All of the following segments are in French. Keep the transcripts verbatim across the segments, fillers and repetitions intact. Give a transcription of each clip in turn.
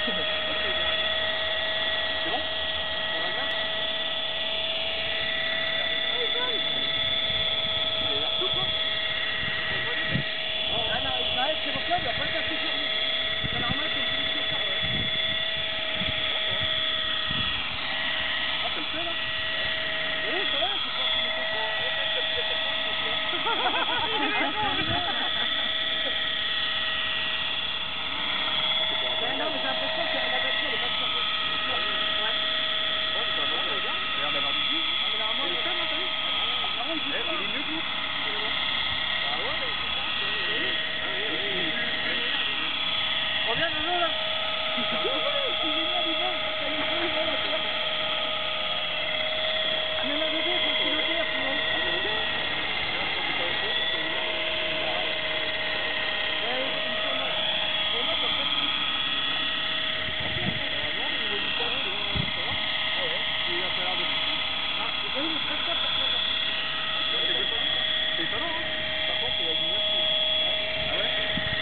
C'est bon? On va bien? Il a l'air souple, hein? Ah non, il m'arrête, c'est pourquoi il va pas casser sur nous. C'est normal que je lui ça. Ah, ça le fait là? Oui, ça va, c'est pas qu'il me fait ça. Ouais, même quand il a fait ça, je pense que... Mais non, mais j'ai l'impression que la batterie elle est pas chargée. Ouais. Bon, c'est pas mal, regarde. Il a l'air d'avoir du goût. Ah, mais normalement, il est calme, t'as vu? Normalement, il bouge pas. Il est mieux que nous. Bah ouais, mais c'est ça. Reviens, Nono, là. C'est génial, il vole. Ça y est, il vole, il vole, tu vois. Mais la bébé, faut le piloter, sinon. Ouais, il tourne. Pour moi, comme ça, tu dis. Ah ouais, il a pas l'air de pousser. Ah, j'ai pas eu le presque pour ça. C'est dépanné. C'est étonnant, hein. Par contre, il y a du merci. Ah ouais?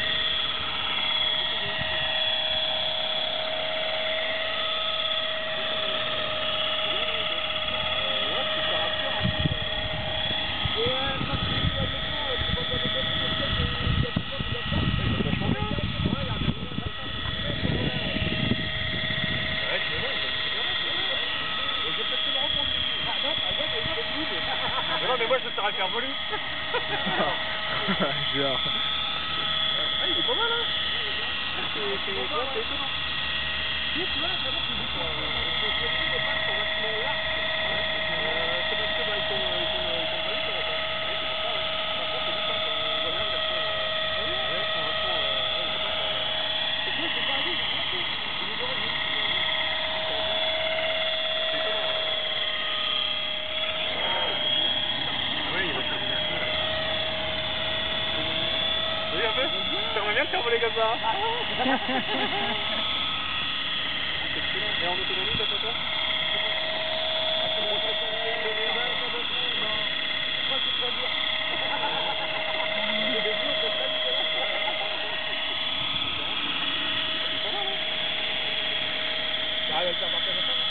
Ouais, c'est ça rassure un peu. Ouais, quand tu es avec moi, c'est pas comme les autres, c'est peut-être qu'il y a tout le monde qui doit faire. Il va changer, hein. Ouais, il y a des gens qui doivent faire. Ouais, c'est vrai, il va se faire. Je vais peut-être le reprendre. Ah non, ah ouais, mais c'est good. Mais non, mais moi je serais faire voler. Genre. Ah, il est pas mal, hein. C'est étonnant. Oui, tu vois, vraiment, c'est beaucoup. Il faut se laisser les pattes sont vachement larges. C'est parce que bah, ils sont ils sont ils sont pas vite, en fait. Oui, c'est pour ça, ouais. Par contre, c'est vite, hein. On voit bien qu'elles sont euh, ouais, elles sont vachement euh, ouais, c'est pas ça. C'est cool, c'est pas à lui, j'ai rien fait. Il nous aurait dit. C'est étonnant, hein. Oui, il va faire une affaire. Oui, un peu. T'aimerais bien te faire voler comme ça, hein? C'est excellent. Et en autonomie, t'as pas peur? Ah, c'est bon, ça va être non. Je crois que c'est trop dur. C'est des jours, c'est très dégueulasse. C'est pas mal, hein? T'arrives à le faire partir comme ça, non?